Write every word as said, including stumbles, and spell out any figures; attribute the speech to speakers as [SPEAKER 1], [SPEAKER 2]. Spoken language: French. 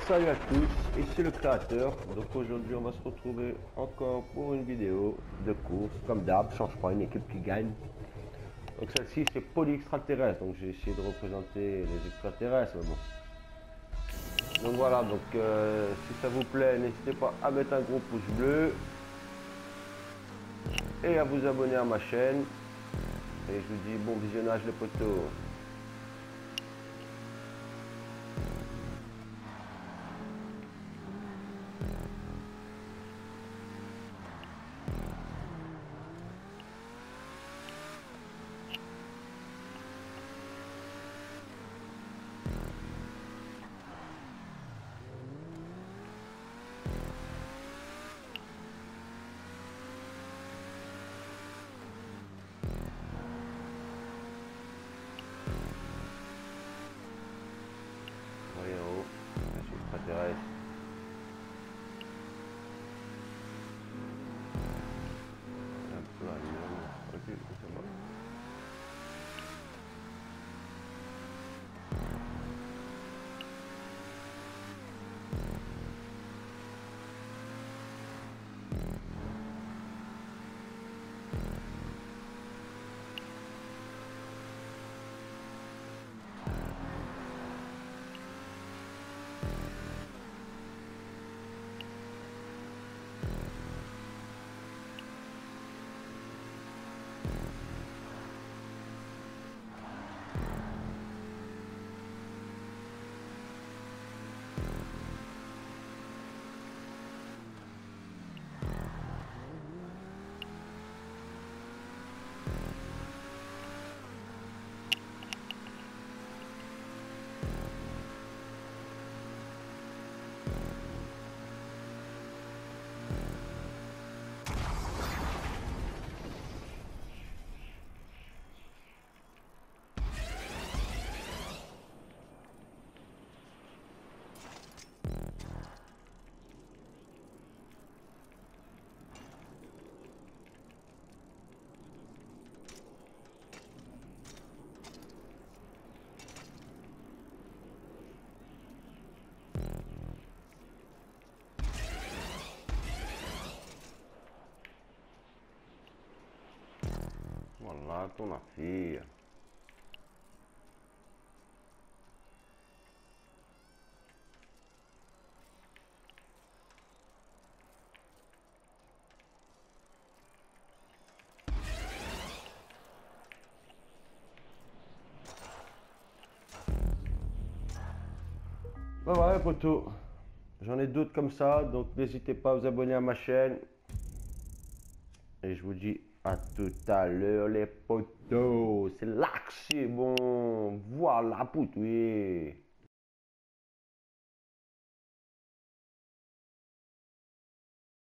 [SPEAKER 1] Salut à tous, ici le créateur. Donc aujourd'hui on va se retrouver encore pour une vidéo de course. Comme d'hab, change pas, une équipe qui gagne. Donc celle-ci c'est Poly extraterrestre. Donc j'ai essayé de représenter les extraterrestres, mais bon. Donc voilà, donc euh, si ça vous plaît, n'hésitez pas à mettre un gros pouce bleu et à vous abonner à ma chaîne. Et je vous dis bon visionnage les potos. Voyez en haut, je suis extraterrestre. Un peu à l'heure. Ok, ça va. Voilà ton affaire. Bah voilà potos, j'en ai d'autres comme ça, donc n'hésitez pas à vous abonner à ma chaîne. Et je vous dis à tout à l'heure les potos, c'est là que c'est bon, voilà pour tout.